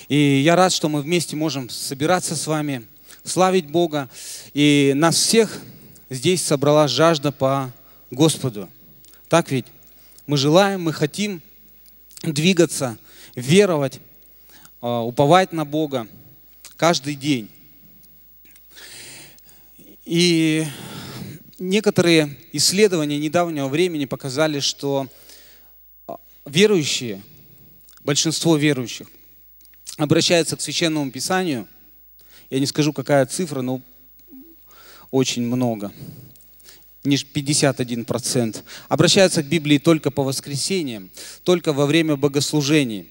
И я рад, что мы вместе можем собираться с вами, славить Бога. И нас всех здесь собрала жажда по Господу. Так ведь? Мы желаем, мы хотим двигаться, веровать, уповать на Бога каждый день. И некоторые исследования недавнего времени показали, что верующие, большинство верующих, обращаются к Священному Писанию. Я не скажу, какая цифра, но очень много. Не 51%. Обращаются к Библии только по воскресеньям, только во время богослужений.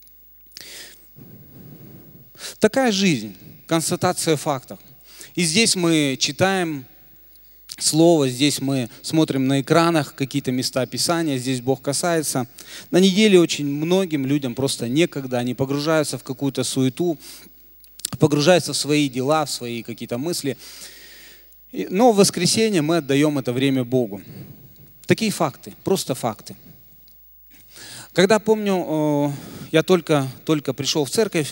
Такая жизнь, констатация фактов. И здесь мы читаем Слово, здесь мы смотрим на экранах какие-то места Писания, здесь Бог касается. На неделе очень многим людям просто некогда, они погружаются в какую-то суету, погружаются в свои дела, в свои какие-то мысли. Но в воскресенье мы отдаем это время Богу. Такие факты, просто факты. Когда, помню, я только пришел в церковь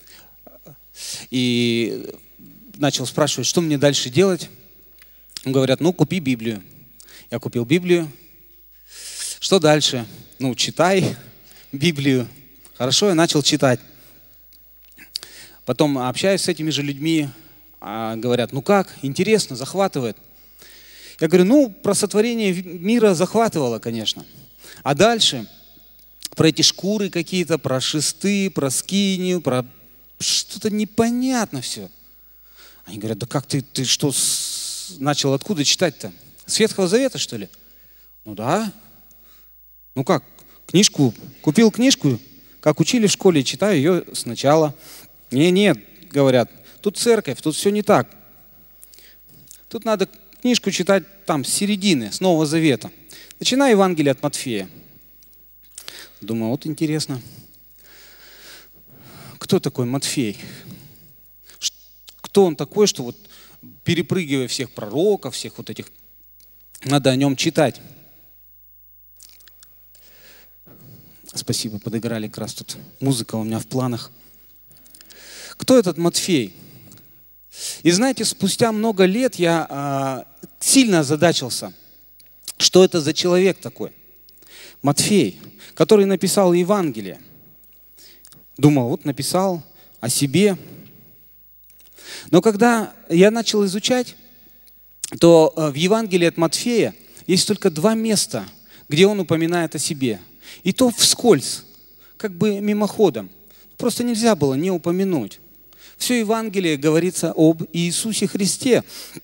и начал спрашивать, что мне дальше делать. Говорят, ну, купи Библию. Я купил Библию. Что дальше? Ну, читай Библию. Хорошо, я начал читать. Потом общаюсь с этими же людьми, говорят, ну как, интересно, захватывает. Я говорю, ну, про сотворение мира захватывало, конечно. А дальше про эти шкуры какие-то, про шесты, про скинию, про что-то непонятно все. Они говорят, да как ты что начал откуда читать-то? С Ветхого Завета, что ли? Ну да. Ну как, книжку, купил книжку, как учили в школе, читаю ее сначала. Нет, говорят, тут церковь, тут все не так. Тут надо книжку читать там, с середины, с Нового Завета. Начинаю Евангелие от Матфея. Думаю, вот интересно. Кто такой Матфей? Кто он такой, что вот перепрыгивая всех пророков, всех вот этих, надо о нем читать. Спасибо, подыграли как раз тут. Музыка у меня в планах. Кто этот Матфей? И знаете, спустя много лет я сильно озадачился, что это за человек такой. Матфей, который написал Евангелие. Думал, вот написал о себе. Но когда я начал изучать, то в Евангелии от Матфея есть только 2 места, где он упоминает о себе. И то вскользь, как бы мимоходом. Просто нельзя было не упомянуть. Все Евангелие говорится об Иисусе Христе.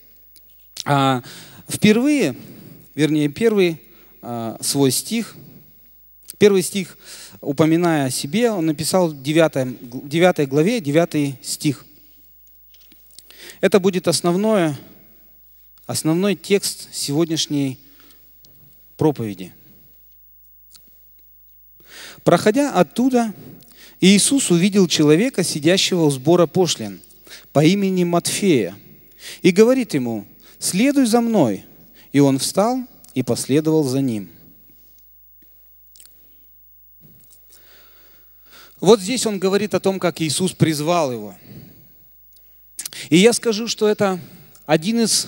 Впервые, вернее, первый стих, упоминая о себе, он написал в 9 главе, 9 стих. Это будет основной текст сегодняшней проповеди. Проходя оттуда, Иисус увидел человека, сидящего у сбора пошлин, по имени Матфея, и говорит ему: «Следуй за мной». И он встал и последовал за ним. Вот здесь он говорит о том, как Иисус призвал его. И я скажу, что это один из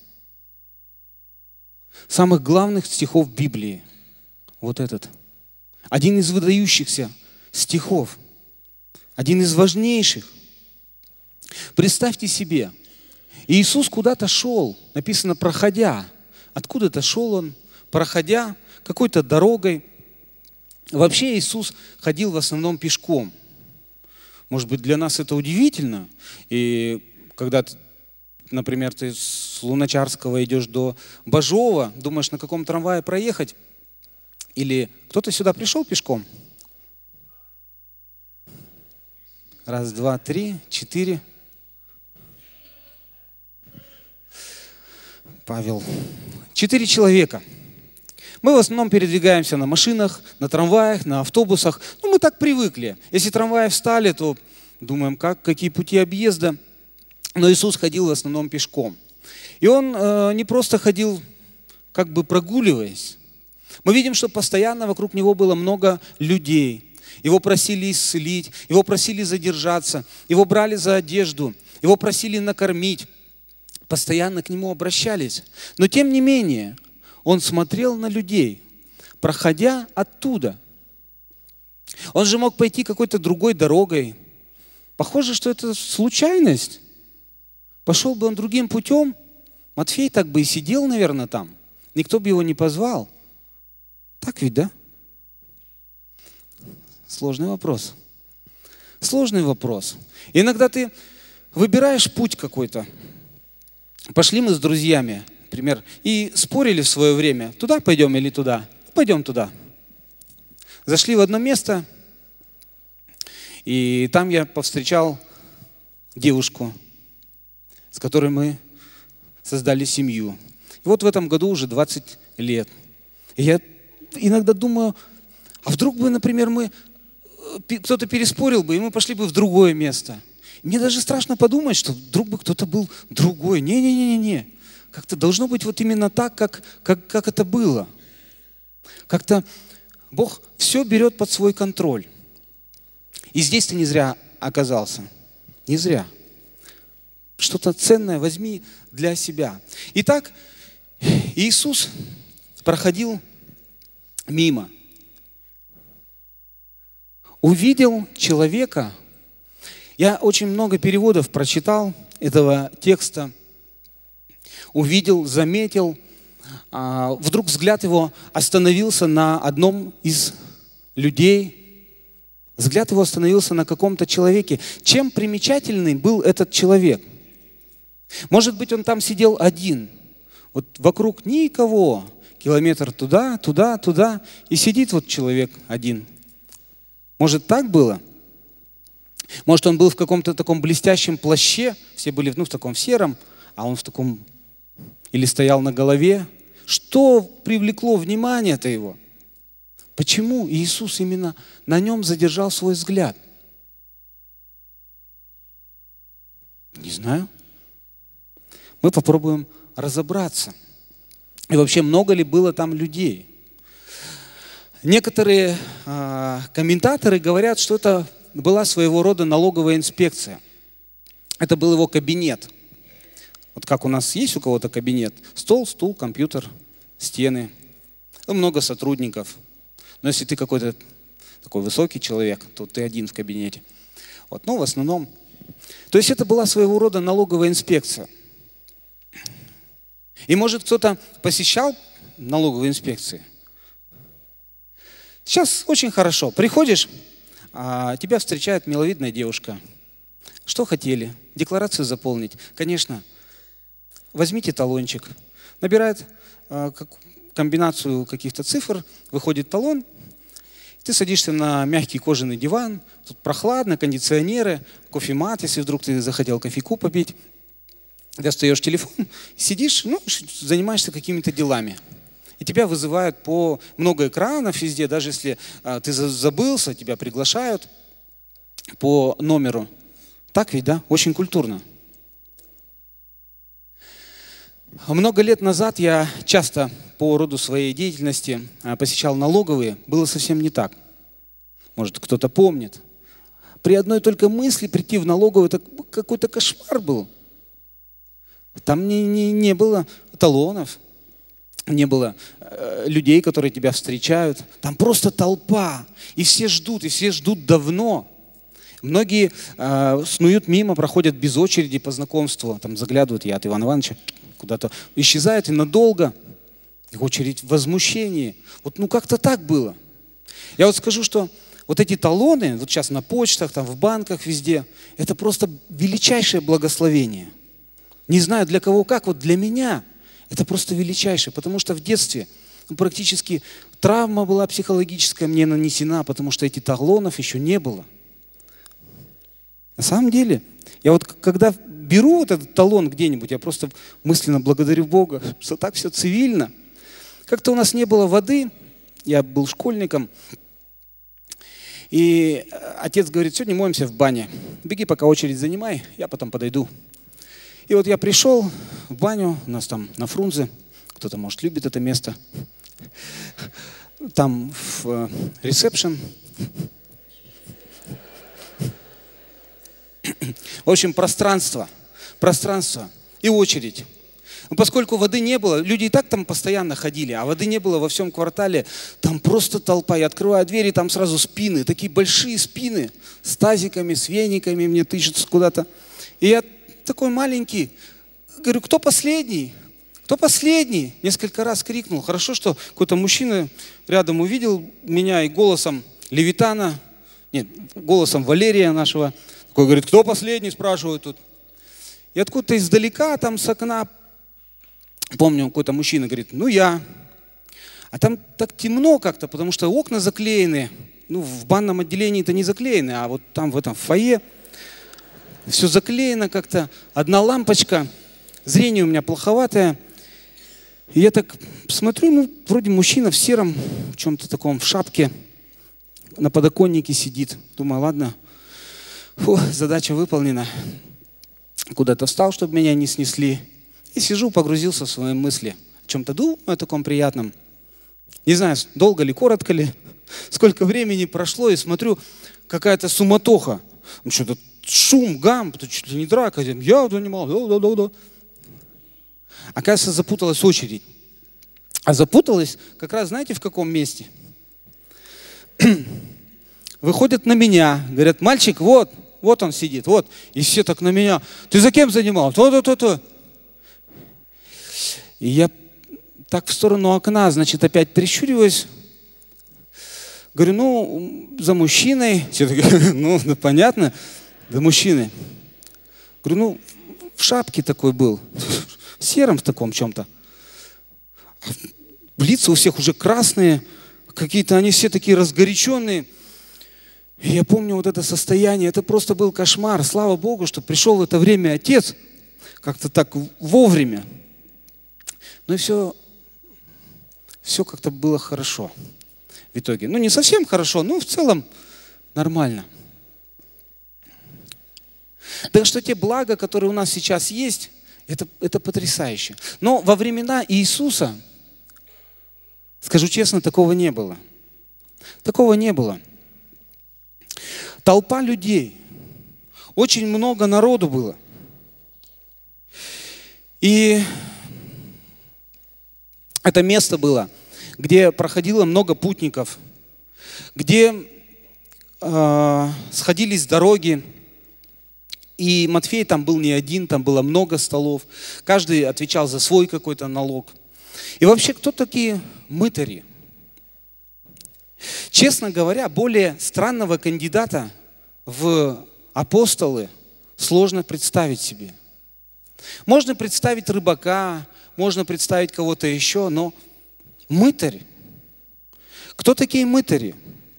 самых главных стихов Библии. Вот этот. Один из выдающихся стихов. Один из важнейших. Представьте себе, Иисус куда-то шел, написано проходя. Откуда-то шел он, проходя какой-то дорогой. Вообще Иисус ходил в основном пешком. Может быть, для нас это удивительно. И когда, например, ты с Луначарского идешь до Бажова, думаешь, на каком трамвае проехать? Или кто-то сюда пришел пешком? 1, 2, 3, 4. Павел. 4 человека. Мы в основном передвигаемся на машинах, на трамваях, на автобусах. Ну, мы так привыкли. Если трамваи встали, то думаем, какие пути объезда. Но Иисус ходил в основном пешком. И Он не просто ходил, как бы прогуливаясь. Мы видим, что постоянно вокруг Него было много людей. Его просили исцелить, его просили задержаться, его брали за одежду, его просили накормить. Постоянно к нему обращались. Но тем не менее, он смотрел на людей, проходя оттуда. Он же мог пойти какой-то другой дорогой. Похоже, что это случайность. Пошел бы он другим путем, Матфей так бы и сидел, наверное, там. Никто бы его не позвал. Так ведь, да? Сложный вопрос. Сложный вопрос. Иногда ты выбираешь путь какой-то. Пошли мы с друзьями, например, и спорили в свое время, туда пойдем или туда. Пойдем туда. Зашли в одно место, и там я повстречал девушку, с которой мы создали семью. И вот в этом году уже 20 лет. И я иногда думаю, а вдруг бы, например, кто-то переспорил бы, и мы пошли бы в другое место. Мне даже страшно подумать, что вдруг бы кто-то был другой. Не-не-не-не. Как-то должно быть вот именно так, как это было. Как-то Бог все берет под свой контроль. И здесь ты не зря оказался. Не зря. Что-то ценное возьми для себя. Итак, Иисус проходил мимо. Увидел человека. Я очень много переводов прочитал этого текста. Увидел, заметил. Вдруг взгляд его остановился на одном из людей. Взгляд его остановился на каком-то человеке. Чем примечательный был этот человек? Может быть, он там сидел один. Вот вокруг никого. Километр туда, туда, туда. И сидит вот человек один. Может, так было? Может, он был в каком-то таком блестящем плаще. Все были в таком сером, а он в таком... Или стоял на голове. Что привлекло внимание-то его? Почему Иисус именно на нем задержал свой взгляд? Не знаю. Мы попробуем разобраться. И вообще, много ли было там людей? Некоторые комментаторы говорят, что это была своего рода налоговая инспекция. Это был его кабинет. Вот как у нас есть у кого-то кабинет. Стол, стул, компьютер, стены. Много сотрудников. Но если ты какой-то такой высокий человек, то ты один в кабинете. Вот, но в основном... То есть это была своего рода налоговая инспекция. И может кто-то посещал налоговые инспекции? Сейчас очень хорошо. Приходишь, тебя встречает миловидная девушка. Что хотели? Декларацию заполнить? Конечно. Возьмите талончик. Набирает комбинацию каких-то цифр, выходит талон. Ты садишься на мягкий кожаный диван. Тут прохладно, кондиционеры, кофемат, если вдруг ты захотел кофейку попить. Достаешь телефон, сидишь, занимаешься какими-то делами. И тебя вызывают по много экранов везде, даже если ты забылся, тебя приглашают по номеру. Так ведь, да? Очень культурно. Много лет назад я часто по роду своей деятельности посещал налоговые. Было совсем не так. Может, кто-то помнит. При одной только мысли прийти в налоговую, это какой-то кошмар был. Там не было талонов, не было людей, которые тебя встречают. Там просто толпа. И все ждут давно. Многие снуют мимо, проходят без очереди по знакомству. Там заглядывают, я от Ивана Ивановича, куда-то исчезают и надолго. Очередь в возмущении. Вот как-то так было. Я вот скажу, что вот эти талоны, вот сейчас на почтах, там в банках, везде, это просто величайшее благословение. Не знаю для кого как, вот для меня это просто величайшее, потому что в детстве практически травма была психологическая мне нанесена, потому что этих талонов еще не было. На самом деле, я вот когда беру вот этот талон где-нибудь, я просто мысленно благодарю Бога, что так все цивильно. Как-то у нас не было воды, я был школьником, и отец говорит, сегодня моемся в бане, беги пока очередь занимай, я потом подойду. И вот я пришел в баню, у нас там на Фрунзе, кто-то, может, любит это место, там в ресепшн, В общем, пространство и очередь. Но поскольку воды не было, люди и так там постоянно ходили, а воды не было во всем квартале, там просто толпа. Я открываю двери, там сразу спины, такие большие спины с тазиками, с вениками, мне тычутся куда-то. И я такой маленький, говорю, кто последний? Кто последний? Несколько раз крикнул. Хорошо, что какой-то мужчина рядом увидел меня и голосом Левитана, нет, голосом Валерия нашего, такой говорит, кто последний, спрашивают тут. И откуда-то издалека, там с окна, помню, какой-то мужчина говорит, ну я. А там так темно как-то, потому что окна заклеены. Ну, в банном отделении это не заклеены, а вот там в этом фойе все заклеено как-то. Одна лампочка, зрение у меня плоховатое. И я так смотрю, ну, вроде мужчина в сером, в чем-то таком, в шапке, на подоконнике сидит. Думаю, ладно, фу, задача выполнена. Куда-то встал, чтобы меня не снесли. И сижу, погрузился в свои мысли. О чем-то думаю, о таком приятном. Не знаю, долго ли, коротко ли, сколько времени прошло, и смотрю, какая-то суматоха. Ну, что-то шум, гам, это чуть ли не драка. Я занимал, да. Оказывается, запуталась очередь. А запуталась как раз, знаете, в каком месте? Выходят на меня, говорят, мальчик, вот он сидит, вот. И все так на меня, ты за кем занимал? То. И я так в сторону окна, значит, опять прищуриваюсь. Говорю, ну, за мужчиной. Все такие, ну, понятно, за мужчиной. Говорю, ну, в шапке такой был, в сером в таком чем-то. Лица у всех уже красные, какие-то они все такие разгоряченные. И я помню вот это состояние, это просто был кошмар. Слава Богу, что пришел в это время отец, как-то так вовремя. Ну и все как-то было хорошо в итоге. Ну не совсем хорошо, но в целом нормально. Так что те блага, которые у нас сейчас есть, это потрясающе. Но во времена Иисуса, скажу честно, такого не было. Такого не было. Толпа людей, очень много народу было. И это место было, где проходило много путников, где сходились дороги. И Матфей там был не один, там было много столов. Каждый отвечал за свой какой-то налог. И вообще, кто такие мытари? Честно говоря, более странного кандидата в апостолы сложно представить себе. Можно представить рыбака, можно представить кого-то еще, но мытарь. Кто такие мытари?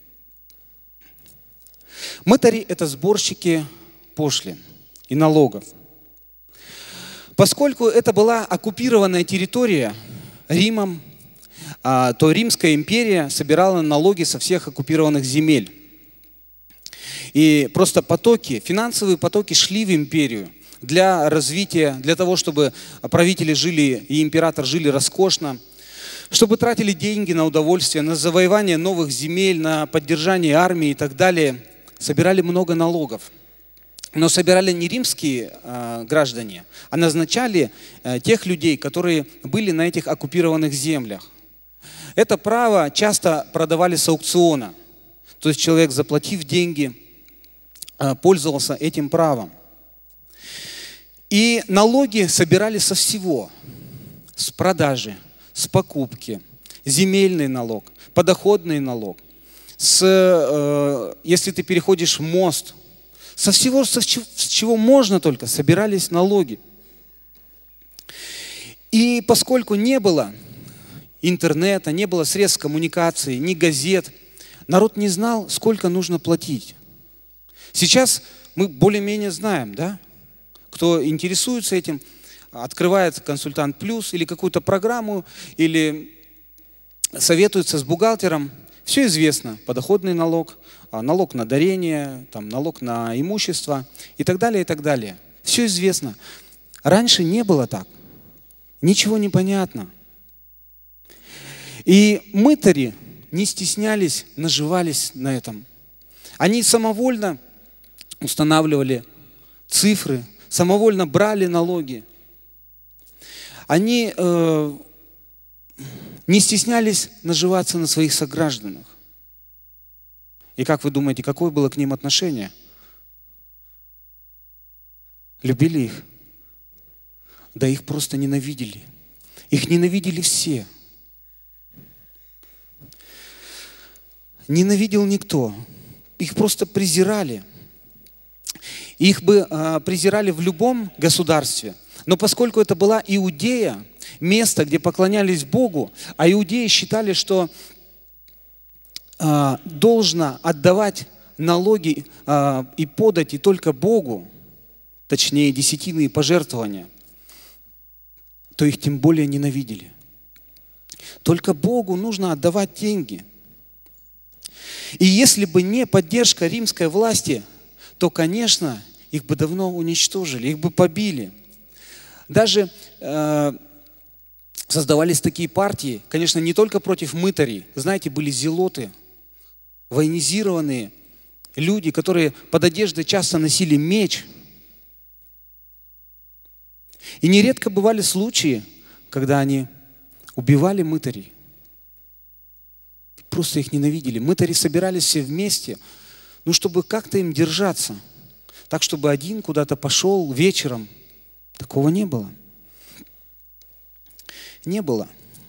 Мытари – это сборщики пошлин и налогов. Поскольку это была оккупированная территория Римом, то Римская империя собирала налоги со всех оккупированных земель. И просто финансовые потоки шли в империю для развития, для того, чтобы правители жили и император жили роскошно, чтобы тратили деньги на удовольствие, на завоевание новых земель, на поддержание армии и так далее. Собирали много налогов. Но собирали не римские граждане, а назначали тех людей, которые были на этих оккупированных землях. Это право часто продавали с аукциона. То есть человек, заплатив деньги, пользовался этим правом. И налоги собирали со всего. С продажи, с покупки, земельный налог, подоходный налог. Если ты переходишь мост, со всего, с чего можно только, собирались налоги. И поскольку не было интернета, не было средств коммуникации, ни газет, народ не знал, сколько нужно платить. Сейчас мы более-менее знаем, да? Кто интересуется этим, открывает «Консультант Плюс» или какую-то программу, или советуется с бухгалтером. Все известно. Подоходный налог, налог на дарение, там, налог на имущество и так далее, и так далее. Все известно. Раньше не было так. Ничего не понятно. И мытари не стеснялись, наживались на этом. Они самовольно устанавливали цифры, самовольно брали налоги. Они не стеснялись наживаться на своих согражданах. И как вы думаете, какое было к ним отношение? Любили их? Да их просто ненавидели. Их ненавидели все. Ненавидел никто. Их просто презирали. Их бы презирали в любом государстве. Но поскольку это была Иудея, место, где поклонялись Богу, а иудеи считали, что должно отдавать налоги и подати только Богу, точнее десятины и пожертвования, то их тем более ненавидели. Только Богу нужно отдавать деньги. И если бы не поддержка римской власти, то, конечно, их бы давно уничтожили, их бы побили. Даже создавались такие партии, конечно, не только против мытарей. Знаете, были зелоты, военизированные люди, которые под одеждой часто носили меч. И нередко бывали случаи, когда они убивали мытарей. Просто их ненавидели. Мытари собирались все вместе, чтобы как-то им держаться. Так, чтобы один куда-то пошел вечером. Такого не было. Не было.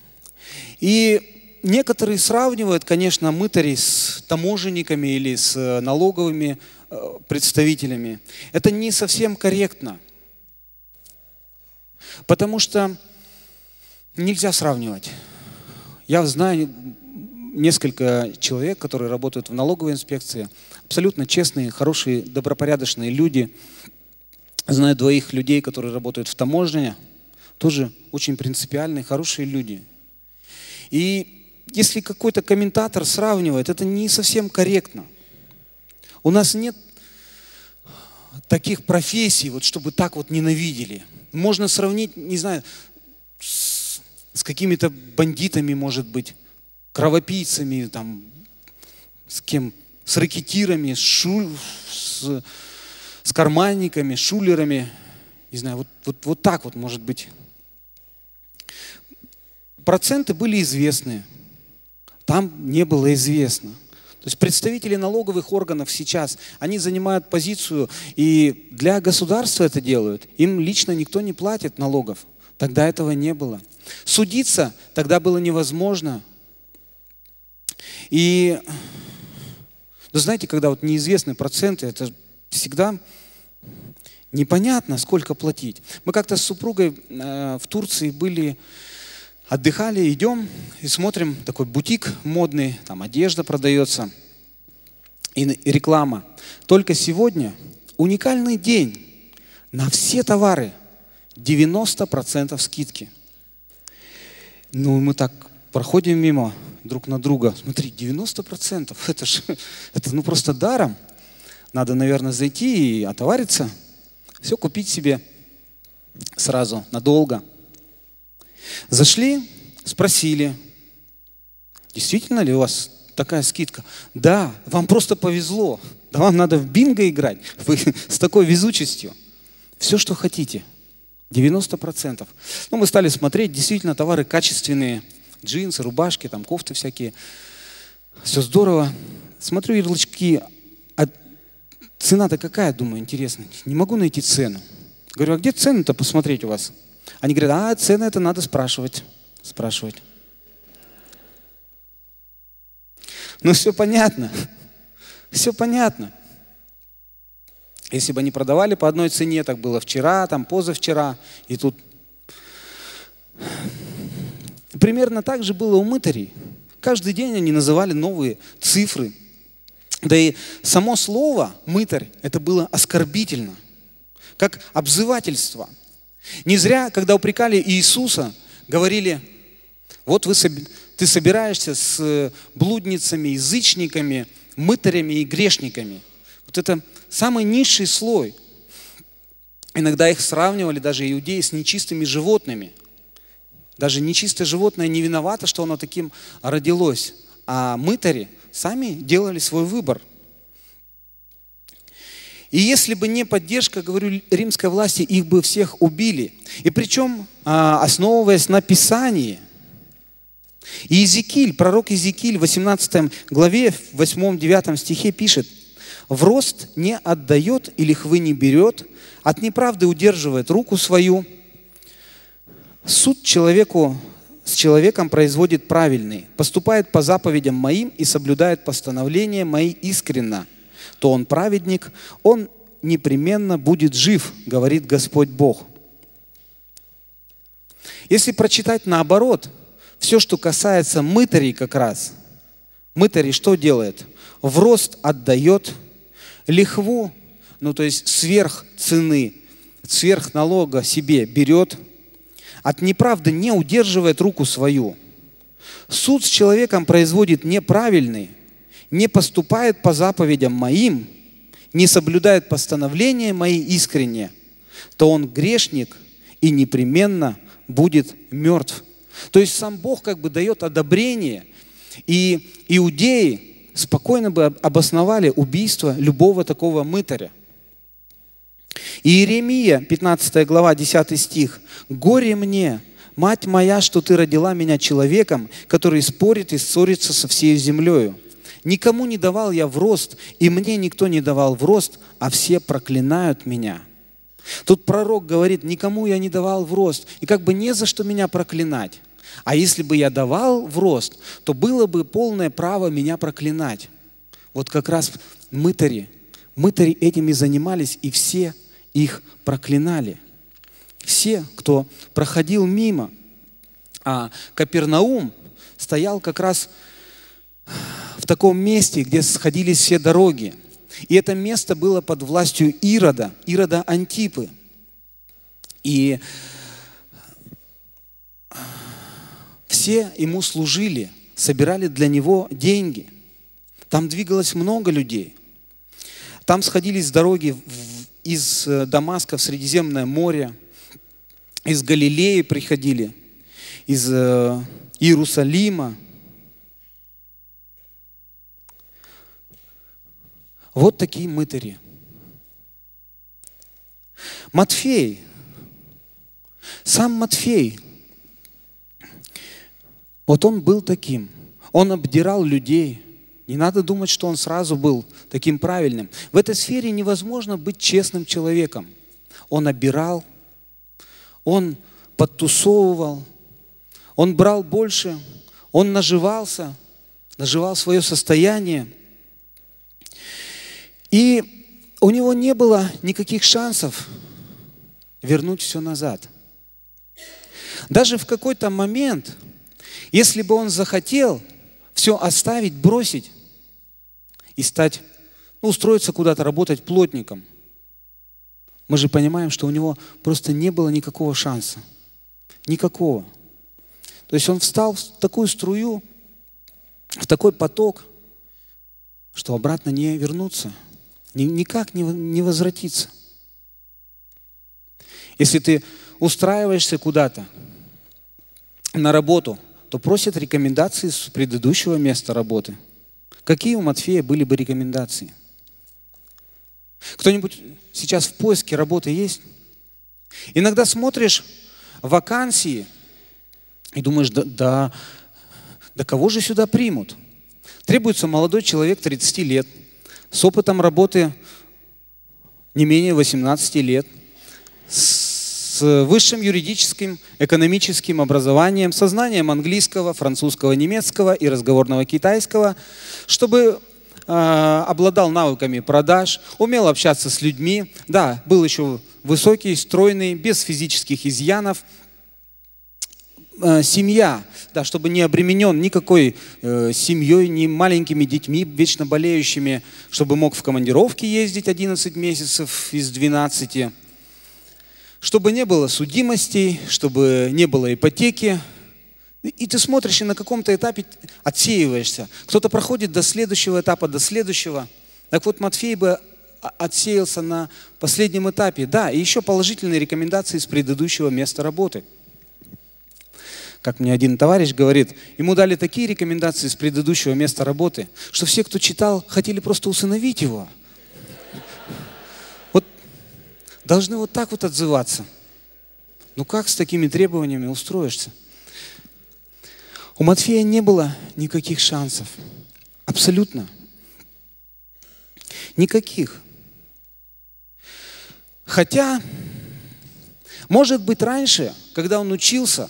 И некоторые сравнивают, конечно, мытарей с таможенниками или с налоговыми представителями. Это не совсем корректно. Потому что нельзя сравнивать. Я знаю несколько человек, которые работают в налоговой инспекции. Абсолютно честные, хорошие, добропорядочные люди. Знаю двоих людей, которые работают в таможне. Тоже очень принципиальные, хорошие люди. И если какой-то комментатор сравнивает, это не совсем корректно. У нас нет таких профессий, чтобы так ненавидели. Можно сравнить, не знаю, с какими-то бандитами, может быть, кровопийцами, с кем, с рэкетирами, с карманниками, шулерами. Не знаю, вот так может быть. Проценты были известны, там не было известно. То есть представители налоговых органов сейчас, они занимают позицию и для государства это делают. Им лично никто не платит налогов. Тогда этого не было. Судиться тогда было невозможно. И, знаете, когда неизвестны проценты, это всегда непонятно, сколько платить. Мы как-то с супругой в Турции были, отдыхали, идем и смотрим, такой бутик модный, там одежда продается и реклама. Только сегодня уникальный день, на все товары 90% скидки. Мы так проходим мимо друг на друга. Смотри, 90%, это просто даром. Надо, наверное, зайти и отовариться, все купить себе сразу, надолго. Зашли, спросили, действительно ли у вас такая скидка? Да, вам просто повезло. Да вам надо в бинго играть. Вы с такой везучестью. Все, что хотите. 90%. Мы стали смотреть, действительно, товары качественные. Джинсы, рубашки, кофты всякие. Все здорово. Смотрю ярлычки. А цена-то какая, думаю, интересно. Не могу найти цену. Говорю, а где цены-то посмотреть у вас? Они говорят, цены это надо спрашивать. Все понятно. Все понятно. Если бы они продавали по одной цене, так было вчера, позавчера, и тут. Примерно так же было у мытарей. Каждый день они называли новые цифры. Да и само слово «мытарь» это было оскорбительно, как обзывательство. Не зря, когда упрекали Иисуса, говорили, ты собираешься с блудницами, язычниками, мытарями и грешниками. Это самый низший слой. Иногда их сравнивали даже иудеи с нечистыми животными. Даже нечистое животное не виновато, что оно таким родилось. А мытари сами делали свой выбор. И если бы не поддержка, говорю, римской власти, их бы всех убили. И причем, основываясь на Писании. И Иезекииль, пророк Иезекииль в 18 главе, в 8-9 стихе пишет: «В рост не отдает и лихвы не берет, от неправды удерживает руку свою. Суд с человеком производит правильный, поступает по заповедям моим и соблюдает постановления мои искренно. То он праведник, он непременно будет жив, говорит Господь Бог». Если прочитать наоборот, все, что касается мытарей как раз, мытарей что делает? В рост отдает, лихву, то есть сверх цены, сверх налога себе берет, от неправды не удерживает руку свою. Суд с человеком производит неправильный, не поступает по заповедям моим, не соблюдает постановления мои искренне, то он грешник и непременно будет мертв. То есть сам Бог как бы дает одобрение, и иудеи спокойно бы обосновали убийство любого такого мытаря. Иеремия, 15 глава, 10 стих. «Горе мне, мать моя, что ты родила меня человеком, который спорит и ссорится со всей землею. Никому не давал я в рост, и мне никто не давал в рост, а все проклинают меня». Тут пророк говорит: никому я не давал в рост, и как бы не за что меня проклинать. А если бы я давал в рост, то было бы полное право меня проклинать. Вот как раз мытари этим и занимались, и все их проклинали. Все, кто проходил мимо. А Капернаум стоял как раз в таком месте, где сходились все дороги. И это место было под властью Ирода Антипы. И все ему служили, собирали для него деньги. Там двигалось много людей. Там сходились дороги из Дамаска в Средиземное море, из Галилеи приходили, из Иерусалима. Вот такие мытари. Матфей, сам Матфей, вот он был таким. Он обдирал людей. Не надо думать, что он сразу был таким правильным. В этой сфере невозможно быть честным человеком. Он обирал, он подтусовывал, он брал больше, он наживал свое состояние. И у него не было никаких шансов вернуть все назад. Даже в какой-то момент, если бы он захотел все оставить, бросить и стать, устроиться куда-то, работать плотником, мы же понимаем, что у него просто не было никакого шанса. Никакого. То есть он встал в такую струю, в такой поток, что обратно не вернуться. Никак не возвратиться. Если ты устраиваешься куда-то на работу, то просят рекомендации с предыдущего места работы. Какие у Матфея были бы рекомендации? Кто-нибудь сейчас в поиске работы есть? Иногда смотришь вакансии и думаешь: да кого же сюда примут? Требуется молодой человек 30 лет, с опытом работы не менее 18 лет, с высшим юридическим, экономическим образованием, со знанием английского, французского, немецкого и разговорного китайского, чтобы обладал навыками продаж, умел общаться с людьми, да, был еще высокий, стройный, без физических изъянов. Семья, да, чтобы не обременен никакой семьей, ни маленькими детьми, вечно болеющими, чтобы мог в командировки ездить 11 месяцев из 12, чтобы не было судимостей, чтобы не было ипотеки. И ты смотришь, и на каком-то этапе отсеиваешься. Кто-то проходит до следующего этапа, до следующего. Так вот, Матфей бы отсеялся на последнем этапе. Да, и еще положительные рекомендации с предыдущего места работы. Как мне один товарищ говорит, ему дали такие рекомендации с предыдущего места работы, что все, кто читал, хотели просто усыновить его. должны вот так вот отзываться. Ну как с такими требованиями устроишься? У Матфея не было никаких шансов. Абсолютно. Никаких. Хотя, может быть, раньше, когда он учился,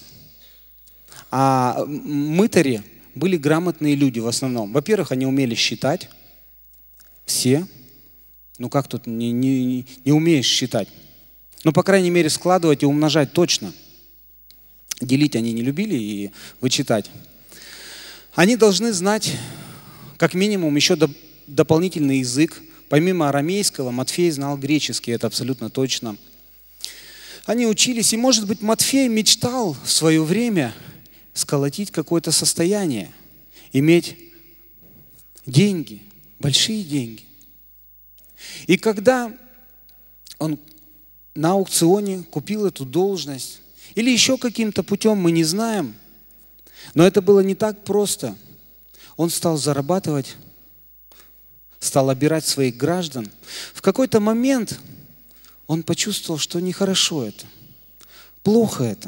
а мытари были грамотные люди в основном. Во-первых, они умели считать. Все. Ну как тут не умеешь считать? Ну, по крайней мере, складывать и умножать точно. Делить они не любили и вычитать. Они должны знать, как минимум, еще дополнительный язык. Помимо арамейского, Матфей знал греческий, это абсолютно точно. Они учились, и, может быть, Матфей мечтал в свое время сколотить какое-то состояние, иметь деньги, большие деньги. И когда он на аукционе купил эту должность, или еще каким-то путем, мы не знаем, но это было не так просто. Он стал зарабатывать, стал обирать своих граждан. В какой-то момент он почувствовал, что нехорошо это, плохо это.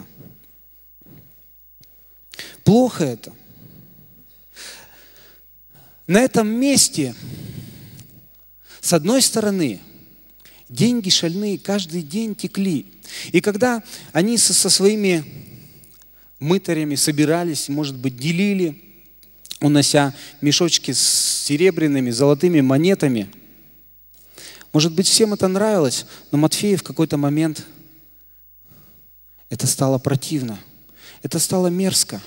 Плохо это. На этом месте, с одной стороны, деньги шальные каждый день текли. И когда они со своими мытарями собирались, может быть, делили, унося мешочки с серебряными, золотыми монетами, может быть, всем это нравилось, но Матфею в какой-то момент это стало противно, это стало мерзко.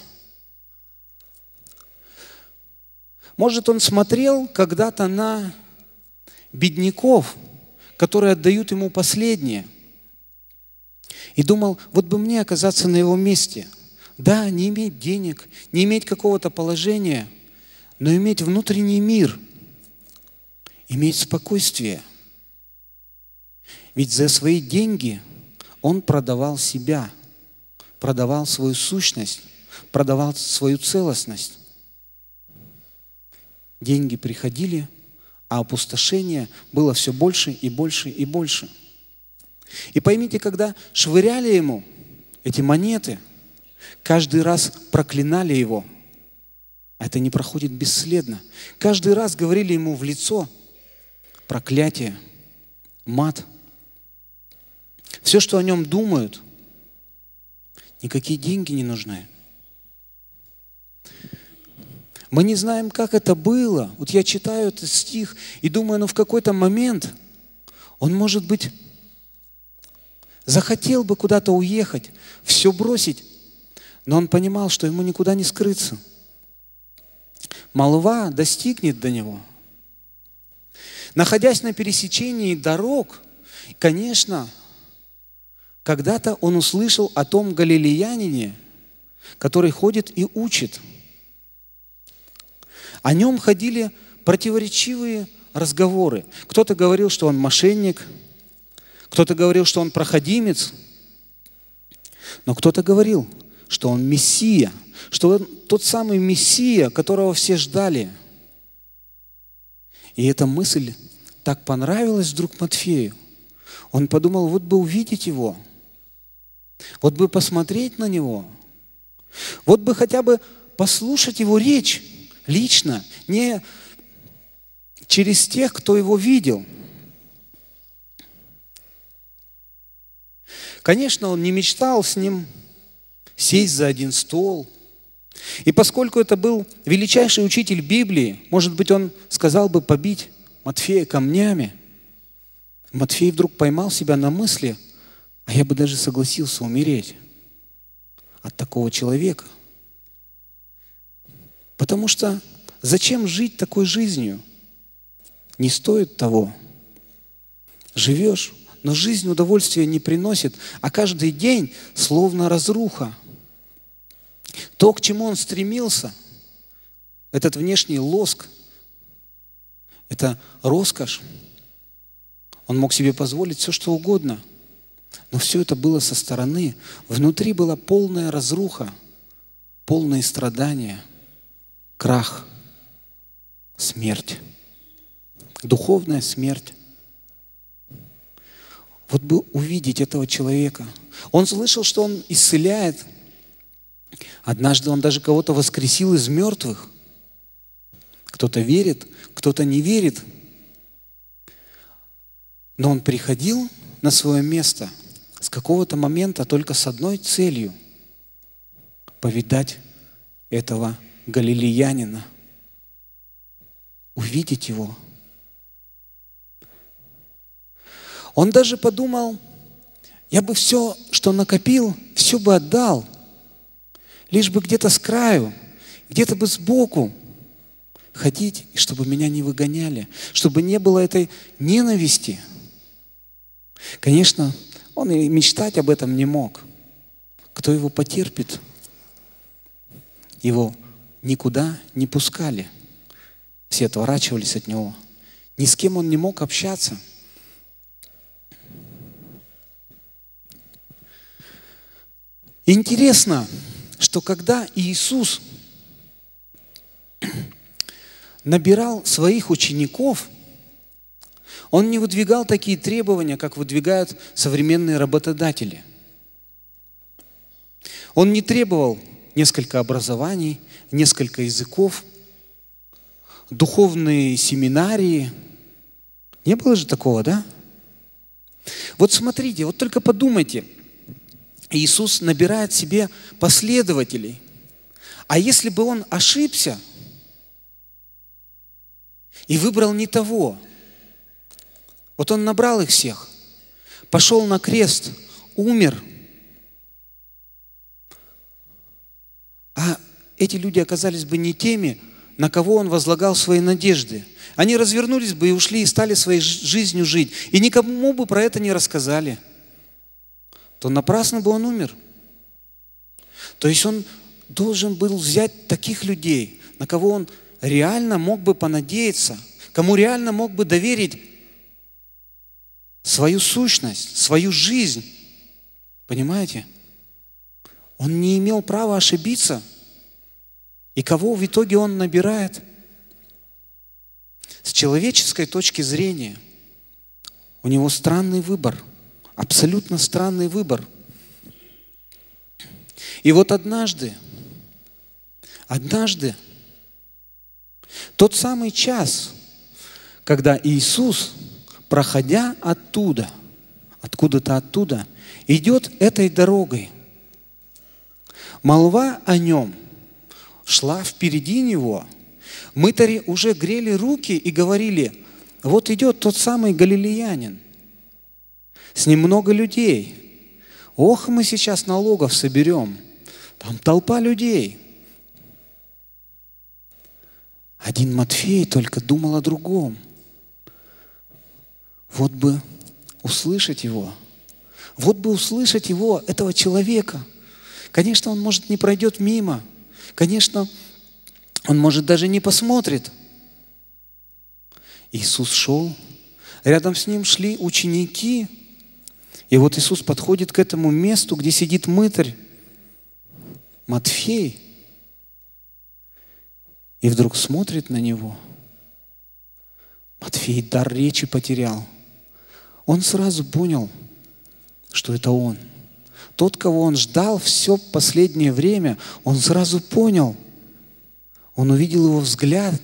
Может, он смотрел когда-то на бедняков, которые отдают ему последнее, и думал, вот бы мне оказаться на его месте. Да, не иметь денег, не иметь какого-то положения, но иметь внутренний мир, иметь спокойствие. Ведь за свои деньги он продавал себя, продавал свою сущность, продавал свою целостность. Деньги приходили, а опустошение было все больше и больше и больше. И поймите, когда швыряли ему эти монеты, каждый раз проклинали его. Это не проходит бесследно. Каждый раз говорили ему в лицо проклятие, мат. Все, что о нем думают, никакие деньги не нужны. Мы не знаем, как это было. Вот я читаю этот стих и думаю, в какой-то момент он, может быть, захотел бы куда-то уехать, все бросить, но он понимал, что ему никуда не скрыться. Молва достигнет до него. Находясь на пересечении дорог, конечно, когда-то он услышал о том галилеянине, который ходит и учит. О нем ходили противоречивые разговоры. Кто-то говорил, что он мошенник, кто-то говорил, что он проходимец, но кто-то говорил, что он Мессия, что он тот самый Мессия, которого все ждали. И эта мысль так понравилась вдруг Матфею. Он подумал, вот бы увидеть его, вот бы посмотреть на него, вот бы хотя бы послушать его речь лично, не через тех, кто его видел. Конечно, он не мечтал с ним сесть за один стол. И поскольку это был величайший учитель Библии, может быть, он сказал бы побить Матфея камнями. Матфей вдруг поймал себя на мысли, а я бы даже согласился умереть от такого человека. Потому что зачем жить такой жизнью? Не стоит того. Живешь, но жизнь удовольствия не приносит, а каждый день словно разруха. То, к чему он стремился, этот внешний лоск, это роскошь. Он мог себе позволить все, что угодно, но все это было со стороны. Внутри была полная разруха, полные страдания, крах, смерть, духовная смерть. Вот бы увидеть этого человека. Он слышал, что он исцеляет. Однажды он даже кого-то воскресил из мертвых. Кто-то верит, кто-то не верит. Но он приходил на свое место с какого-то момента только с одной целью – повидать этого галилеянина, увидеть его. Он даже подумал, я бы все, что накопил, все бы отдал, лишь бы где-то с краю, где-то бы сбоку ходить, и чтобы меня не выгоняли, чтобы не было этой ненависти. Конечно, он и мечтать об этом не мог. Кто его потерпит? Его никуда не пускали. Все отворачивались от него. Ни с кем он не мог общаться. Интересно, что когда Иисус набирал своих учеников, Он не выдвигал такие требования, как выдвигают современные работодатели. Он не требовал несколько образований, несколько языков, духовные семинарии. Не было же такого, да? Вот смотрите, вот только подумайте. Иисус набирает себе последователей. А если бы Он ошибся и выбрал не того, вот Он набрал их всех, пошел на крест, умер, а эти люди оказались бы не теми, на кого Он возлагал свои надежды. Они развернулись бы и ушли, и стали своей жизнью жить. И никому бы про это не рассказали. То напрасно бы Он умер. То есть Он должен был взять таких людей, на кого Он реально мог бы понадеяться, кому реально мог бы доверить свою сущность, свою жизнь. Понимаете? Он не имел права ошибиться. И кого в итоге Он набирает? С человеческой точки зрения у него странный выбор. Абсолютно странный выбор. И вот однажды, тот самый час, когда Иисус, проходя оттуда, откуда-то оттуда, идет этой дорогой, молва о Нем шла впереди Него. Мытари уже грели руки и говорили, вот идет тот самый галилеянин. С ним много людей. Ох, мы сейчас налогов соберем. Там толпа людей. Один Матфей только думал о другом. Вот бы услышать его. Вот бы услышать его, этого человека. Конечно, он, может, не пройдет мимо. Конечно, он, может, даже не посмотрит. Иисус шел. Рядом с ним шли ученики. И вот Иисус подходит к этому месту, где сидит мытарь Матфей. И вдруг смотрит на него. Матфей дар речи потерял. Он сразу понял, что это он. Тот, кого он ждал все последнее время, он сразу понял. Он увидел его взгляд.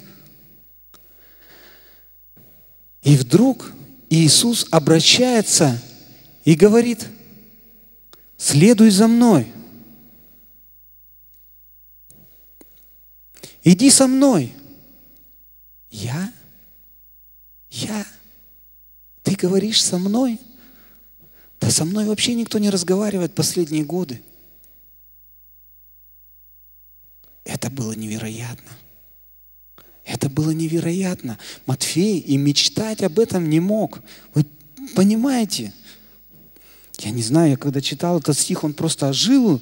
И вдруг Иисус обращается и говорит, следуй за мной. Иди со мной. Я? Ты говоришь со мной? Да со мной вообще никто не разговаривает последние годы. Это было невероятно. Это было невероятно. Матфей и мечтать об этом не мог. Вы понимаете? Я не знаю, я когда читал этот стих, он просто ожил.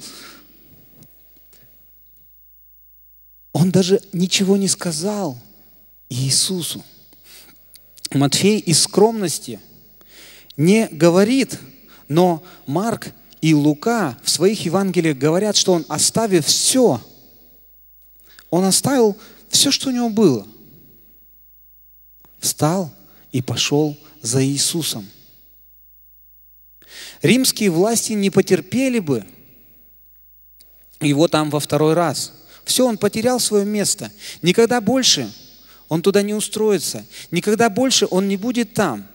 Он даже ничего не сказал Иисусу. Матфей из скромности не говорит, но Марк и Лука в своих Евангелиях говорят, что он, оставив все, он оставил все, что у него было. Встал и пошел за Иисусом. Римские власти не потерпели бы его там во второй раз. Все, он потерял свое место. Никогда больше он туда не устроится. Никогда больше он не будет там.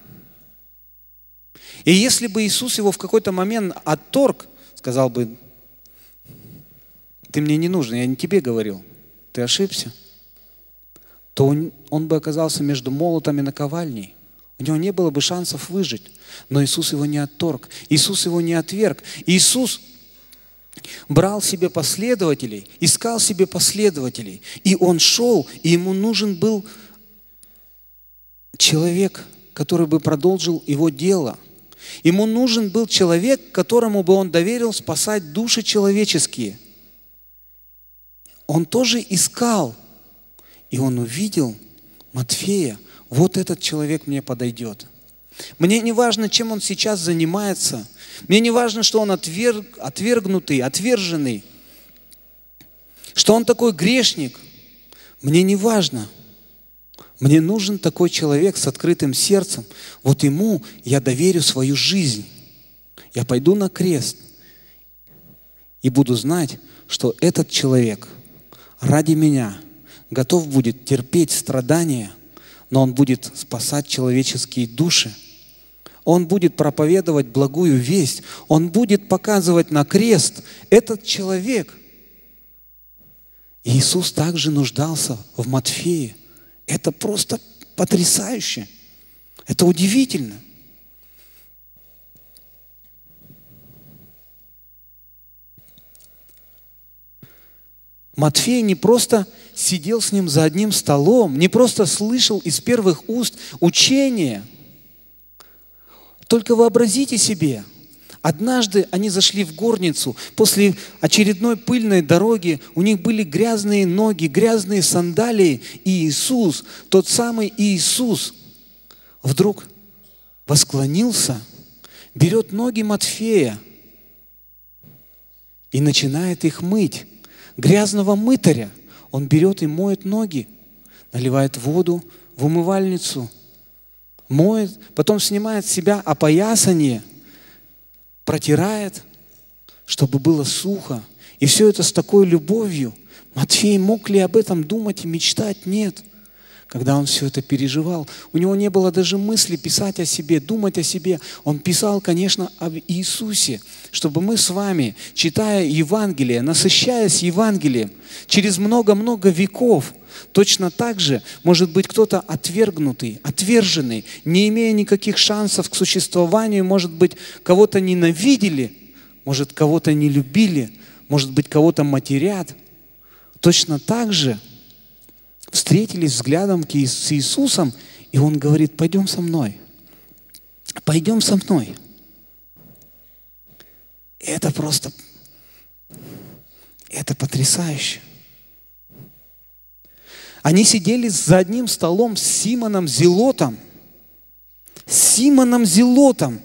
И если бы Иисус его в какой-то момент отторг, сказал бы: ты мне не нужен, я не тебе говорил, ты ошибся, то он бы оказался между молотом и наковальней. У него не было бы шансов выжить. Но Иисус его не отторг. Иисус его не отверг. Иисус брал себе последователей, искал себе последователей. И он шел, и ему нужен был человек, который бы продолжил его дело. Ему нужен был человек, которому бы он доверил спасать души человеческие. Он тоже искал, и он увидел Матфея. Вот этот человек мне подойдет. Мне не важно, чем он сейчас занимается. Мне не важно, что он отвергнутый, отверженный, что он такой грешник. Мне не важно. Мне нужен такой человек с открытым сердцем. Вот ему я доверю свою жизнь. Я пойду на крест и буду знать, что этот человек ради меня готов будет терпеть страдания, но он будет спасать человеческие души. Он будет проповедовать благую весть. Он будет показывать на крест. Этот человек. Иисус также нуждался в Матфее. Это просто потрясающе. Это удивительно. Матфей не просто сидел с ним за одним столом, не просто слышал из первых уст учение. Только вообразите себе, однажды они зашли в горницу, после очередной пыльной дороги, у них были грязные ноги, грязные сандалии, и Иисус, тот самый Иисус, вдруг восклонился, берет ноги Матфея и начинает их мыть. Грязного мытаря он берет и моет ноги, наливает воду в умывальницу, моет, потом снимает с себя опоясание, протирает, чтобы было сухо. И все это с такой любовью. Матфей мог ли об этом думать и мечтать? Нет. Когда он все это переживал, у него не было даже мысли писать о себе, думать о себе. Он писал, конечно, об Иисусе, чтобы мы с вами, читая Евангелие, насыщаясь Евангелием, через много-много веков, точно так же, может быть, кто-то отвергнутый, отверженный, не имея никаких шансов к существованию, может быть, кого-то ненавидели, может, кого-то не любили, может быть, кого-то матерят. Точно так же встретились взглядом с Иисусом, и Он говорит: пойдем со мной, пойдем со мной. Это просто, это потрясающе. Они сидели за одним столом с Симоном Зелотом. С Симоном Зелотом.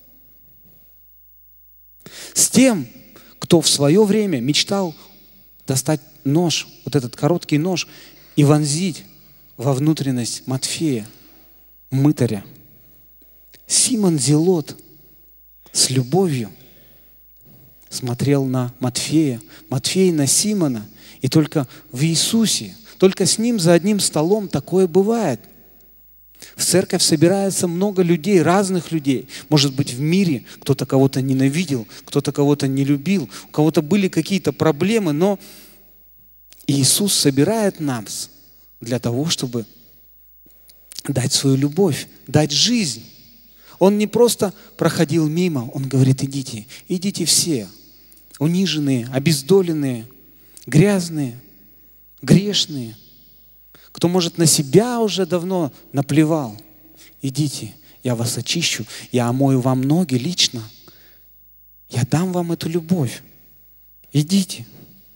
С тем, кто в свое время мечтал достать нож, вот этот короткий нож, и вонзить во внутренность Матфея, мытаря. Симон Зелот с любовью смотрел на Матфея, Матфей на Симона, и только в Иисусе, только с ним за одним столом такое бывает. В церковь собирается много людей, разных людей. Может быть, в мире кто-то кого-то ненавидел, кто-то кого-то не любил, у кого-то были какие-то проблемы, но Иисус собирает нас для того, чтобы дать свою любовь, дать жизнь. Он не просто проходил мимо, Он говорит: идите, идите все, униженные, обездоленные, грязные, грешные, кто, может, на себя уже давно наплевал. Идите, я вас очищу, я омою вам ноги лично, я дам вам эту любовь. Идите.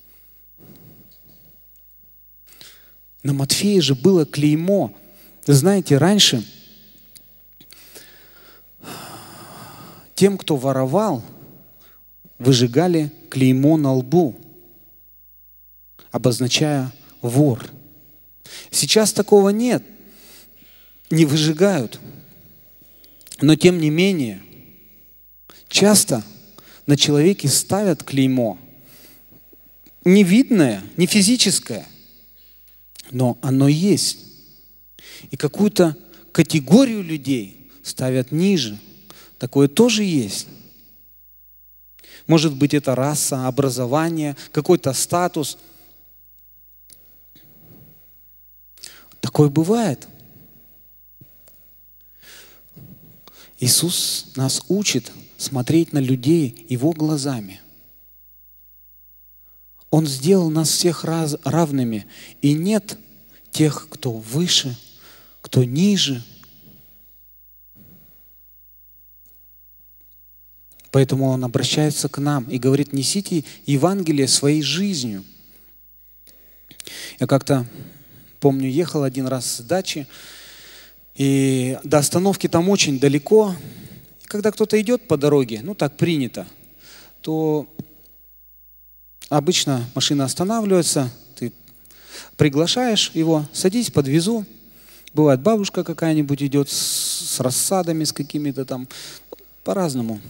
На Матфея же было клеймо. Вы знаете, раньше тем, кто воровал, выжигали клеймо на лбу, обозначая вор. Сейчас такого нет, не выжигают. Но тем не менее, Часто на человеке ставят клеймо. Не видное, не физическое, но оно есть. И какую-то категорию людей ставят ниже. Такое тоже есть. Может быть, это раса, образование, какой-то статус. Такое бывает. Иисус нас учит смотреть на людей Его глазами. Он сделал нас всех равными. И нет тех, кто выше, кто ниже. Поэтому Он обращается к нам и говорит: несите Евангелие своей жизнью. Я как-то, помню, ехал один раз с дачи, и до остановки там очень далеко. И когда кто-то идет по дороге, ну так принято, то обычно машина останавливается, ты приглашаешь его: садись, подвезу. Бывает, бабушка какая-нибудь идет с рассадами, с какими-то там, по-разному.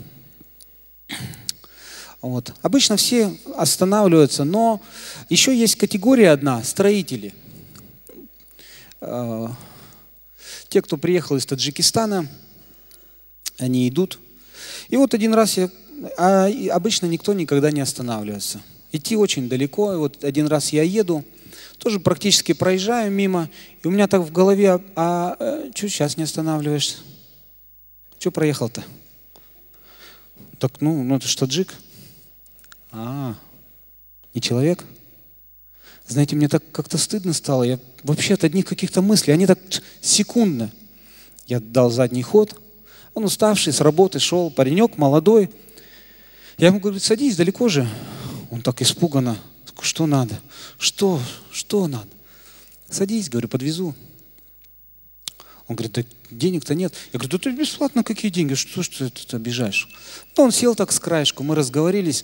Вот. Обычно все останавливаются, но еще есть категория одна — строители. Те, кто приехал из Таджикистана, они идут. И вот один раз обычно никто никогда не останавливается. Идти очень далеко. И вот один раз я еду, тоже практически проезжаю мимо, и у меня так в голове: что сейчас не останавливаешься? Что проехал-то? Так, ну это ж таджик. Не человек? Знаете, мне так как-то стыдно стало. Я вообще от одних каких-то мыслей, они так секундно. Я дал задний ход. Он уставший, с работы шел, паренек молодой. Я ему говорю: садись, далеко же. Он так испуганно: что надо? Что надо? Садись, говорю, подвезу. Он говорит: да денег-то нет. Я говорю: да ты бесплатно, какие деньги? Что ты тут обижаешь? Ну, он сел так с краешку, мы разговорились.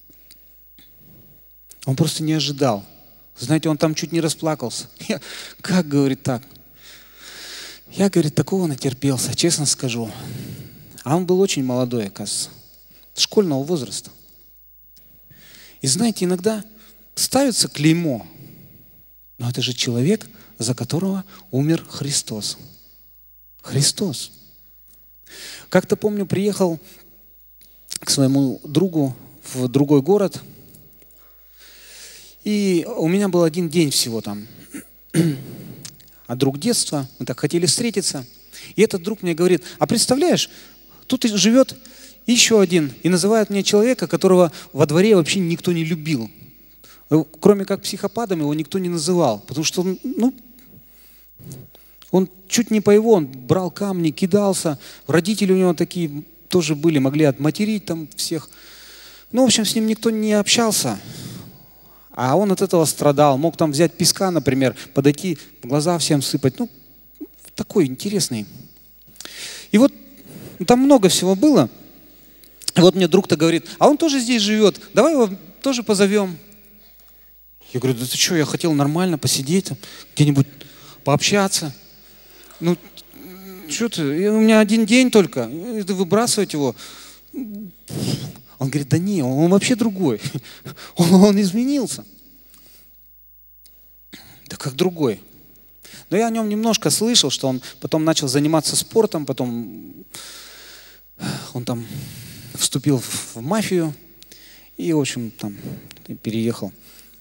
Он просто не ожидал. Знаете, он там чуть не расплакался. Как, говорит, так? Я, говорит, такого натерпелся, честно скажу. А он был очень молодой, оказывается, школьного возраста. И знаете, иногда ставится клеймо, но это же человек, за которого умер Христос. Христос. Как-то, помню, приехал к своему другу в другой город, и у меня был один день всего там. А друг детства, мы так хотели встретиться. И этот друг мне говорит: а представляешь, тут живет еще один, и называют мне человека, которого во дворе вообще никто не любил. Кроме как психопатом его никто не называл, потому что он чуть не по его, он брал камни, кидался. Родители у него такие тоже были, могли отматерить там всех. Ну, в общем, с ним никто не общался. А он от этого страдал. Мог там взять песка, например, подойти, в глаза всем сыпать. Ну, такой интересный. И вот там много всего было. И вот мне друг-то говорит: а он тоже здесь живет, давай его тоже позовем. Я говорю: да ты что, я хотел нормально посидеть, где-нибудь пообщаться. Ну, что ты, у меня один день только, выбрасывать его. Он говорит: да не, он вообще другой. Он изменился. Да как другой? Но я о нем немножко слышал, что он потом начал заниматься спортом, потом он там вступил в мафию и, в общем, там переехал.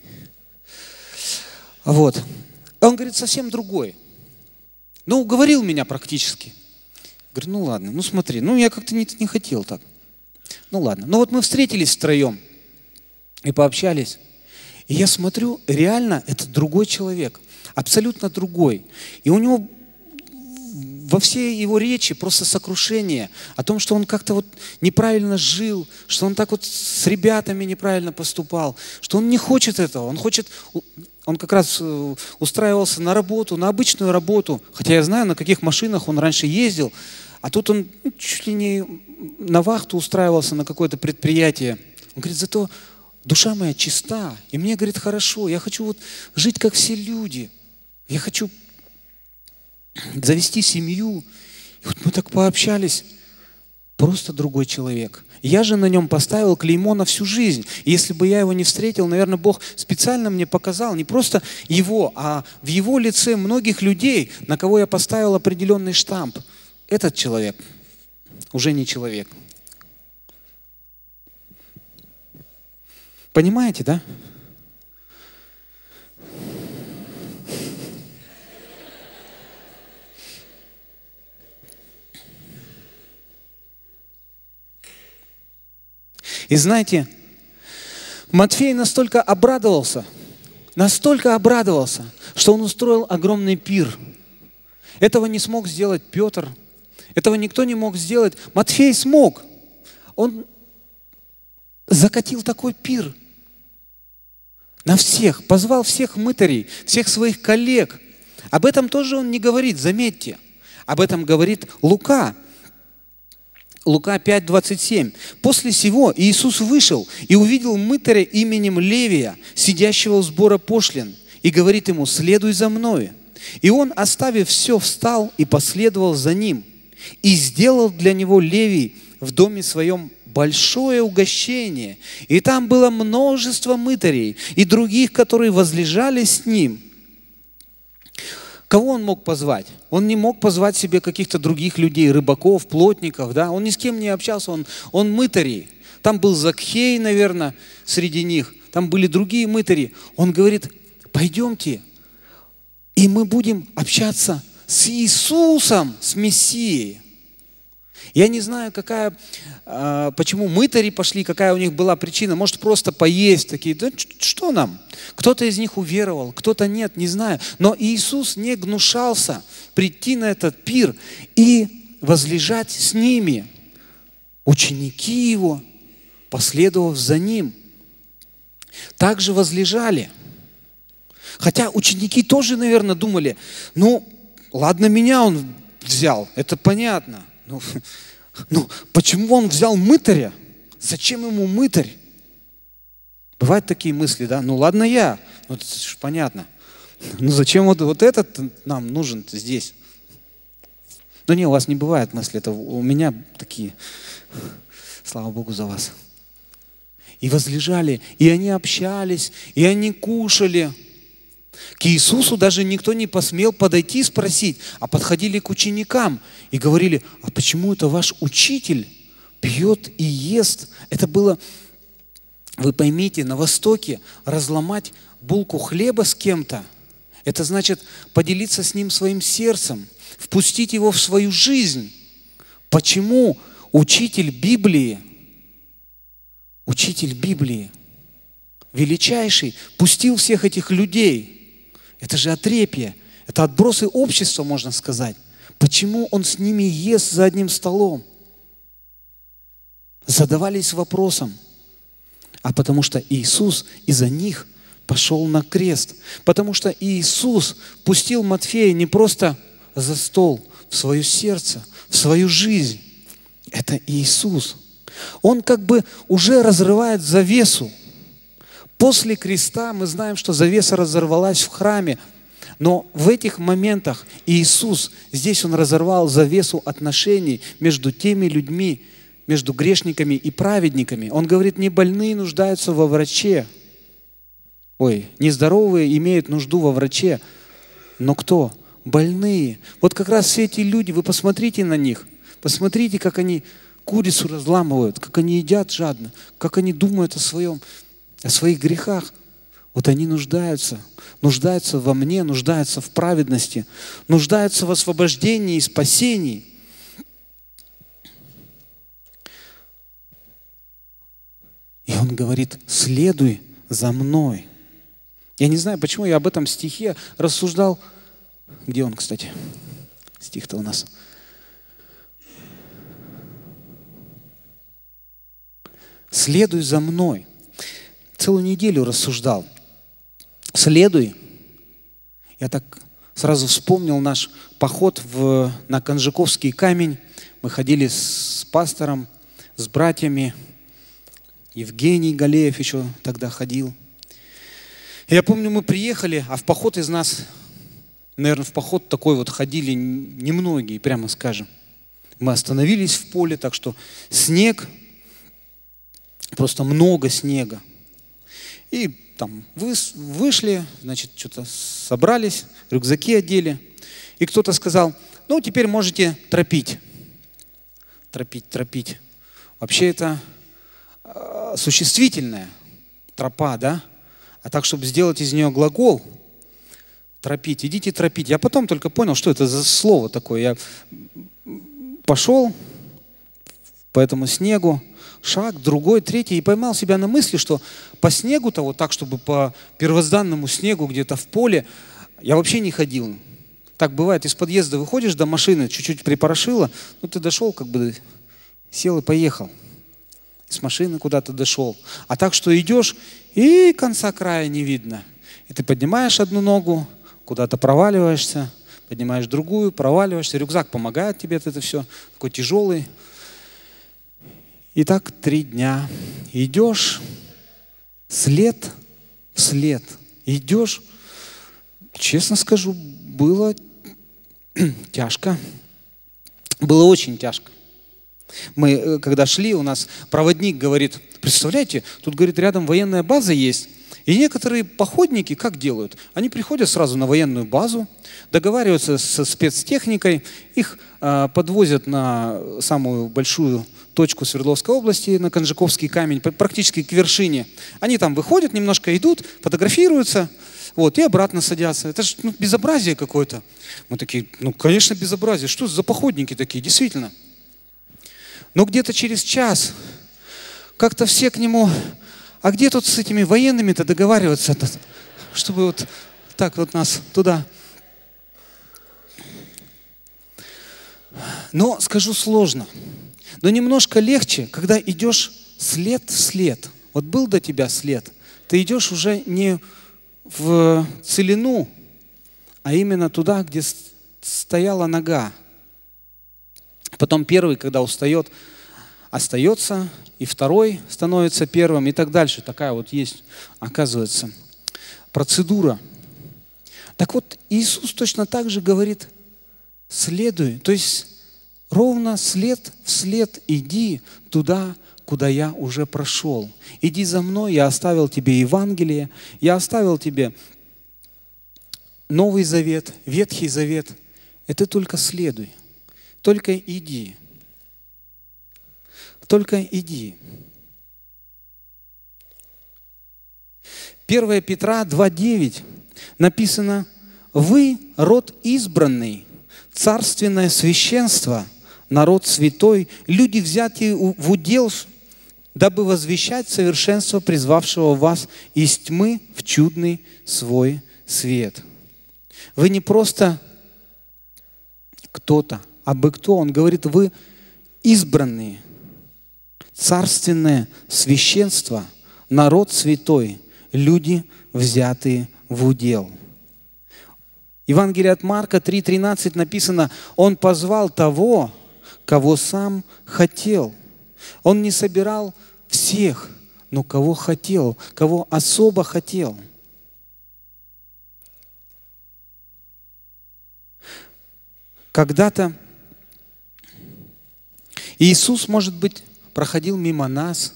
Вот. Он говорит: совсем другой. Ну, уговорил меня практически. Говорю: ну ладно, ну смотри, ну я как-то не хотел так. Ну ладно. Ну вот мы встретились втроем и пообщались. И я смотрю, реально это другой человек. Абсолютно другой. И у него во всей его речи просто сокрушение о том, что он как-то вот неправильно жил, что он так вот с ребятами неправильно поступал, что он не хочет этого. Он как раз устраивался на работу, на обычную работу. Хотя я знаю, на каких машинах он раньше ездил. А тут он чуть ли не на вахту устраивался на какое-то предприятие. Он говорит: зато душа моя чиста, и мне, говорит, хорошо, я хочу вот жить, как все люди. Я хочу завести семью. И вот мы так пообщались. Просто другой человек. Я же на нем поставил клеймо на всю жизнь. И если бы я его не встретил, наверное, Бог специально мне показал не просто его, а в его лице многих людей, на кого я поставил определенный штамп. Этот человек уже не человек. Понимаете, да? И знаете, Матфей настолько обрадовался, что он устроил огромный пир. Этого не смог сделать Петр, этого никто не мог сделать. Матфей смог. Он закатил такой пир на всех, позвал всех мытарей, всех своих коллег. Об этом тоже он не говорит, заметьте. Об этом говорит Лука. Лука 5:27. «После сего Иисус вышел и увидел мытаря именем Левия, сидящего у сбора пошлин, и говорит ему: следуй за мною. И он, оставив все, встал и последовал за ним. И сделал для него Левий в доме своем большое угощение. И там было множество мытарей и других, которые возлежали с ним». Кого он мог позвать? Он не мог позвать себе каких-то других людей, рыбаков, плотников, да? Он ни с кем не общался, он мытарей. Там был Закхей, наверное, среди них. Там были другие мытари. Он говорит: пойдемте, и мы будем общаться с Иисусом, с Мессией. Я не знаю, почему мытари пошли, какая у них была причина. Может, просто поесть такие. Да что нам? Кто-то из них уверовал, кто-то нет, не знаю. Но Иисус не гнушался прийти на этот пир и возлежать с ними. Ученики Его, последовав за Ним, также возлежали. Хотя ученики тоже, наверное, думали: ну, ладно, меня он взял, это понятно. Ну, почему он взял мытаря? Зачем ему мытарь? Бывают такие мысли, да? Ну, ладно я, ну, это же понятно. Ну, зачем вот этот нам нужен здесь? Ну, не, у вас не бывает мысли, это у меня такие. Слава Богу за вас. И возлежали, и они общались, и они кушали. К Иисусу даже никто не посмел подойти и спросить, а подходили к ученикам и говорили: а почему это ваш учитель пьет и ест? Это было, вы поймите, на Востоке разломать булку хлеба с кем-то, это значит поделиться с ним своим сердцем, впустить его в свою жизнь. Почему учитель Библии, величайший, пустил всех этих людей? Это же отрепье, это отбросы общества, можно сказать. Почему он с ними ест за одним столом? Задавались вопросом. А потому что Иисус из-за них пошел на крест. Потому что Иисус пустил Матфея не просто за стол, в свое сердце, в свою жизнь. Это Иисус. Он как бы уже разрывает завесу. После креста мы знаем, что завеса разорвалась в храме, но в этих моментах Иисус, здесь Он разорвал завесу отношений между теми людьми, между грешниками и праведниками. Он говорит: не больные нуждаются во враче. Не здоровые имеют нужду во враче. Но кто? Больные. Вот как раз все эти люди, вы посмотрите на них, посмотрите, как они курицу разламывают, как они едят жадно, как они думают о своих грехах. Вот они нуждаются во мне, нуждаются в праведности, нуждаются в освобождении и спасении. И он говорит: следуй за мной. Я не знаю, почему я об этом стихе рассуждал. Где он, кстати? Стих-то у нас. Следуй за мной. Целую неделю рассуждал. Следуй. Я так сразу вспомнил наш поход на Конжаковский камень. Мы ходили с пастором, с братьями. Евгений Галеев еще тогда ходил. Я помню, мы приехали, а в поход из нас, наверное, в поход такой вот ходили немногие, прямо скажем. Мы остановились в поле, так что снег, просто много снега. И там вышли, значит, что-то собрались, рюкзаки одели. И кто-то сказал: ну, теперь можете тропить. Тропить. Вообще это существительное, тропа, да? А так, чтобы сделать из нее глагол, тропить, идите тропить. Я потом только понял, что это за слово такое. Я пошел по этому снегу, шаг, другой, третий, и поймал себя на мысли, что по снегу-то, вот так, чтобы по первозданному снегу где-то в поле, я вообще не ходил. Так бывает, из подъезда выходишь до машины, чуть-чуть припорошило, ну ты дошел, как бы сел и поехал. С машины куда-то дошел. А так, что идешь, и конца края не видно. И ты поднимаешь одну ногу, куда-то проваливаешься, поднимаешь другую, проваливаешься. Рюкзак помогает тебе, это все такой тяжелый. И так 3 дня. Идешь след в след. Идешь, честно скажу, было тяжко. Было очень тяжко. Мы, когда шли, у нас проводник говорит: представляете, тут, говорит, рядом военная база есть. И некоторые походники как делают? Они приходят сразу на военную базу, договариваются со спецтехникой, их подвозят на самую большую точку Свердловской области, на Конжаковский камень, практически к вершине. Они там выходят, немножко идут, фотографируются, вот, и обратно садятся. Это же безобразие какое-то. Мы такие: ну, конечно, безобразие. Что за походники такие, действительно? Но где-то через час как-то все к нему: а где тут с этими военными-то договариваться, чтобы вот так вот нас туда. Но, скажу, сложно. Но немножко легче, когда идешь след в след. Вот был до тебя след, ты идешь уже не в целину, а именно туда, где стояла нога. Потом первый, когда устает, остается, и второй становится первым, и так дальше. Такая вот есть, оказывается, процедура. Так вот, Иисус точно так же говорит: следуй, то есть ровно след в след иди туда, куда я уже прошел. Иди за мной, я оставил тебе Евангелие, я оставил тебе Новый Завет, Ветхий Завет. И ты только следуй. Только иди. Только иди. 1 Петра 2:9 написано: вы род избранный, царственное священство, народ святой, люди, взятые в удел, дабы возвещать совершенство призвавшего вас из тьмы в чудный свой свет. Вы не просто кто-то, абы кто. Он говорит: вы избранные, царственное священство, народ святой, люди, взятые в удел. Евангелие от Марка 3:13 написано: Он позвал того, кого сам хотел. Он не собирал всех, но кого хотел, кого особо хотел. Когда-то Иисус, может быть, проходил мимо нас,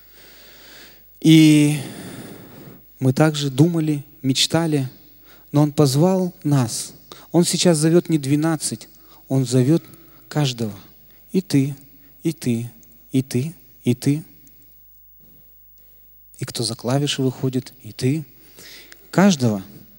и мы также думали, мечтали, но Он позвал нас. Он сейчас зовет не 12, Он зовет каждого. И ты, и ты, и ты, и ты. И кто за клавиши выходит, и ты. Каждого.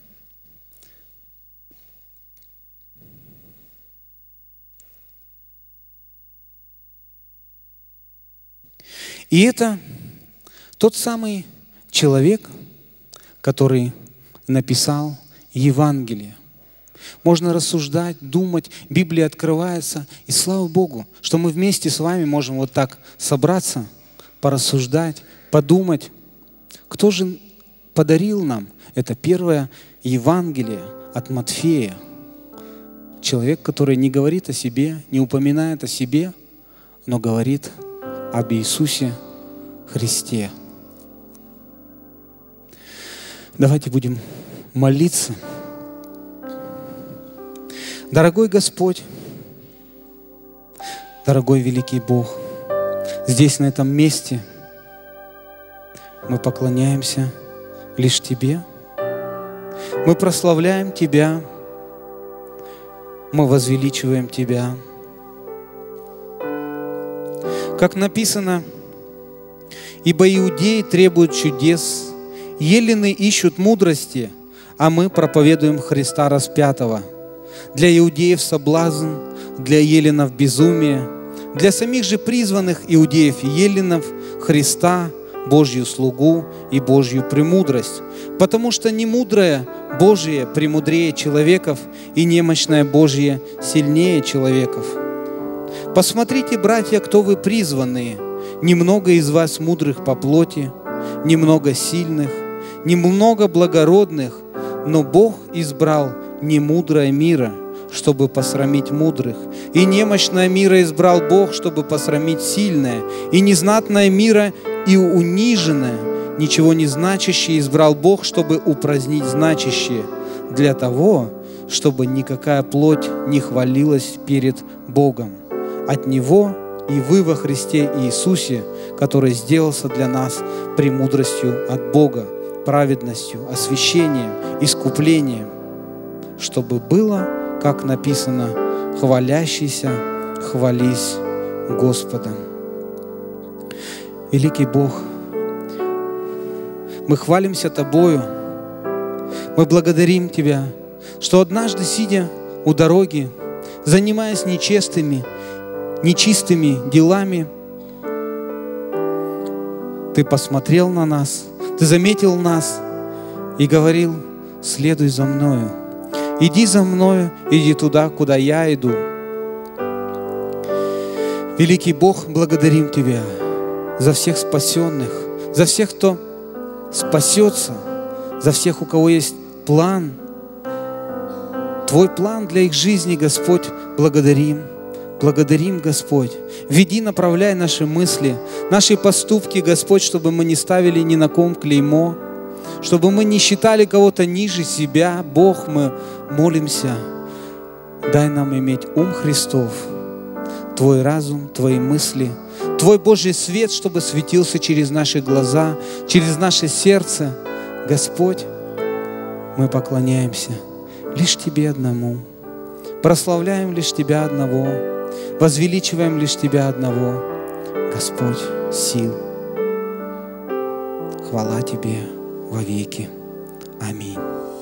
И это тот самый человек, который написал Евангелие. Можно рассуждать, думать, Библия открывается. И слава Богу, что мы вместе с вами можем вот так собраться, порассуждать, подумать. Кто же подарил нам это первое Евангелие от Матфея? Человек, который не говорит о себе, не упоминает о себе, но говорит об Иисусе Христе. Давайте будем молиться. Дорогой Господь, дорогой великий Бог, здесь, на этом месте, Мы поклоняемся лишь Тебе. Мы прославляем Тебя. Мы возвеличиваем Тебя. Как написано, ибо иудеи требуют чудес, елены ищут мудрости, а мы проповедуем Христа распятого. Для иудеев соблазн, для еленов безумие, для самих же призванных иудеев и еленов Христа, Божью слугу и Божью премудрость. Потому что немудрое Божие премудрее человеков, и немощное Божие сильнее человеков. Посмотрите, братья, кто вы призванные. Немного из вас мудрых по плоти, немного сильных, немного благородных, но Бог избрал немудрое мира, чтобы посрамить мудрых. И немощное мира избрал Бог, чтобы посрамить сильное. И незнатное мира и униженное, ничего не значащее избрал Бог, чтобы упразднить значащее, для того, чтобы никакая плоть не хвалилась перед Богом. От Него и вы во Христе Иисусе, который сделался для нас премудростью от Бога, праведностью, освящением, искуплением, чтобы было, как написано, хвалящийся, хвались Господом. Великий Бог, мы хвалимся Тобою, мы благодарим Тебя, что однажды, сидя у дороги, занимаясь нечистыми делами, Ты посмотрел на нас, Ты заметил нас и говорил: следуй за мною, иди за мною, иди туда, куда я иду. Великий Бог, благодарим Тебя за всех спасенных, за всех, кто спасется, за всех, у кого есть план, Твой план для их жизни, Господь, благодарим. Благодарим, Господь. Веди, направляй наши мысли, наши поступки, Господь, чтобы мы не ставили ни на ком клеймо, чтобы мы не считали кого-то ниже себя. Бог, мы молимся, дай нам иметь ум Христов, Твой разум, Твои мысли, Твой Божий свет, чтобы светился через наши глаза, через наше сердце. Господь, мы поклоняемся лишь Тебе одному, прославляем лишь Тебя одного, возвеличиваем лишь Тебя одного. Господь, сил. Хвала Тебе вовеки. Аминь.